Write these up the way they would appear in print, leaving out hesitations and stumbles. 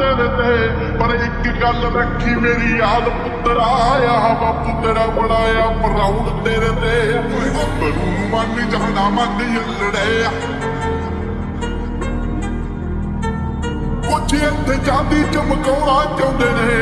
तेरे ते पर एक गल रखी मेरी याद पुत्तरा आ बापू तेरा बनाया प्राउड तेरे ते मरू मन जाना मन यलड़े कुछ इत्थे चांदी चमकाउणा चाहुंदे ने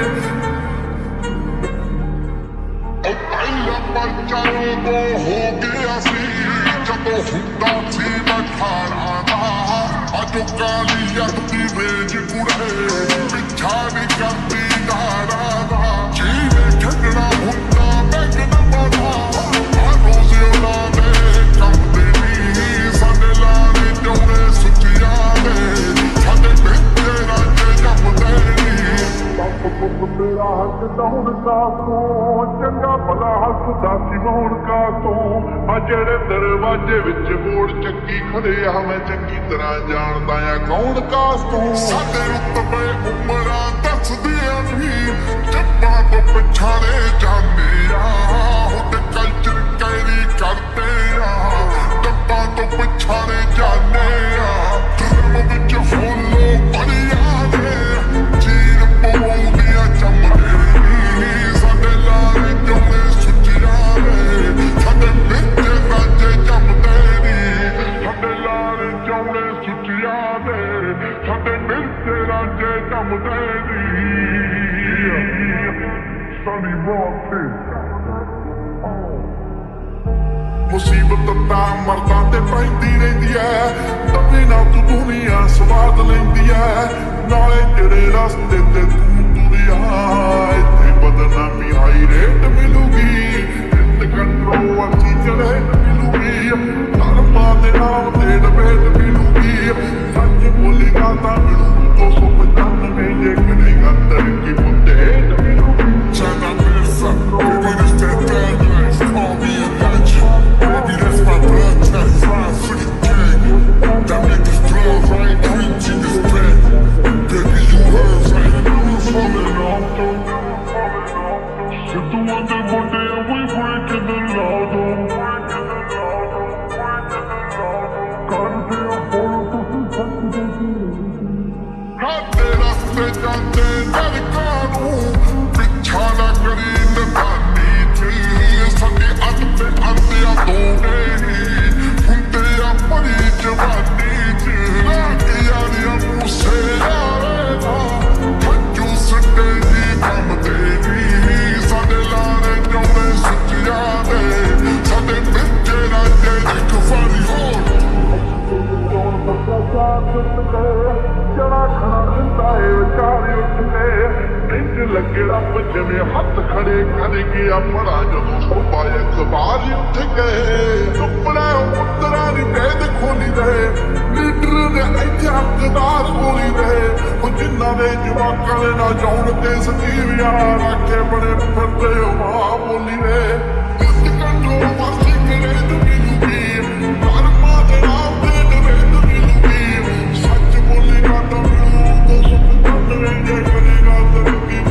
पहला पर्चा उदों हो गया सी जदों हुंदा सी मैं ठाणा दा अज काली अखी वेज कुड़े पिछा नहीं करती नारा दा जीवे छड्डना हुंदा बैग ना बना रोज़ उड़ा दे कम दे नी साडे लाने जोड़े सुचिया दे साडे बिंदे राजे जमदे नी बाप पुत मेरा हक दौड़ का तू चंगा भला हसदा सी मौन का तू जेड़े दरवाजे विच मोड़ चंगी खड़े आ मैं चंगी तरह जानदा आ कौन कास तू साडे रुतबे उमरां दसदियां नहीं जब्बां तो पछाड़े जाने हुण कल्चर कैरी करते डब्बां तो पछाड़े जाने धर्म विच होलो बड़िया ने चीर पवाउंदियां चमड़े साडे लारे जोड़े सुचिया ने साडे बिंदे राजे जमदे नी साडे लारे जोड़े सुचिया ने साडे बिंदे राजे जमदे नी Sunny Rock मुसीबत तां मर्दां ते पैंदी रहिंदी ऐ दबे ना तू दुनिया स्वाद लैंदी ऐ नाले तेरे रस्ते ते तू तुरिया इत्थे बदनामी हाई रेट मिलूगी इत्थे कंट्रोवर्सी चले मिलूगी धर्मां दे नाम ते डबेट मिलूगी सच बोलेगा तां मिलू 295 जे करेगा तरक्की मुद्दे मिलूगी China Mesa, baby this that thug life, call me a legend, baby that's my blood type, flying for the gang, that nigga's blood right, preaching his back, baby you heard right, you falling off though, shit the one that one day we breaking the law though, gotta be a fool to see something Hate raste jante nare kaanu पिछाना करी नदानी थी सके अंते अंतिया दोने हुंदे या बड़ी जवानी थी लाके यारिया मुझसे यारेगा खंजू सटे जी कम देवी साडे लारे जोड़े सुचिया दे साडे बिंदे राजे एक वारी होर जरा खड़ा जिंदा है विचारी उठने लगे रब जिमें हथ खड़े कर गया बड़ा जदों सुबह अखबार उठ गए अपना पुत्तरा दी भेद खोली रहे लीडर ने इत्थे हकदार बोली रहे जिन्हां दे जवाकां दे ना जाउण ते सजीव यार आखे बड़े फिरदे मां बोली रहे कंट्रोवर्सी करे तो मिलूगी धर्मां दे नाम ते डबेत मिलूगी सच बोलेगा तो मिलू 295 जे करेगा तरक्की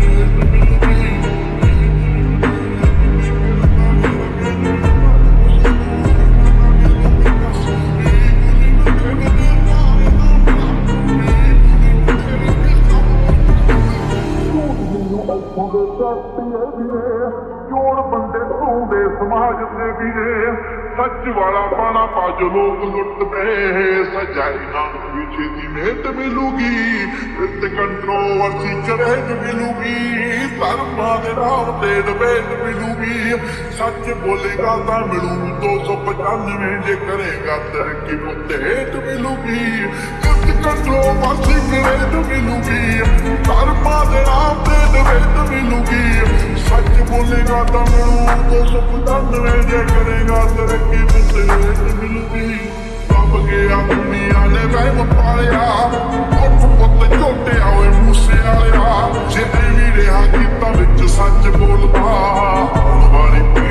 जोड़ बंदे ढूंढे समाज से भी सच वाला पाना पाज लोग लुट पे सजाई ना पीछे दी मेहनत मिलूगी कंट्रोवर्सी चढ़ेज मिलूगी धर्मा दे नाम ते डबेट मिलूगी सच बोलेगा ता मिलू 295 जे करेगा तरक्की मुद्दे हेठ मिलूगी कंट्रोवर्सी चढ़ेज मिलूगी धर्मा दे नाम ते डबेट मिलूगी सच बोलेगा ता मिलू 295 जे करेगा तरक्की मुद्दे हेठ मिलूगी दब गया दुनिया ने वहम पालिया उठ पुत झोटे आए मूसे वालिया जे एवी रहा गीतां विच सच बोलदा वाली